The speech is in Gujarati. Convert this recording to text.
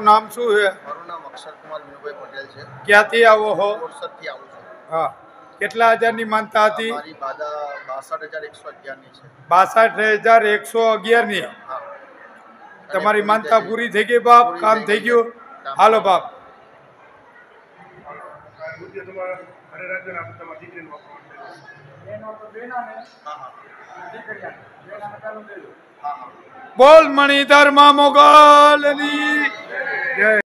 નામ શું છે? મારું નામ અક્ષર કુમાર વિનુભાઈ પટેલ છે। ક્યાંથી આવો છો? બોરસદથી આવું છું। હા, કેટલા હજારની માનતા હતી? મારી બાદા 62,111 ની છે। 62,111 ની। હા, તમારી માનતા પૂરી થઈ ગઈ બાપ? કામ થઈ ગયું? હાલો બાપ। બોલ મણિધર માં મોગલની જય।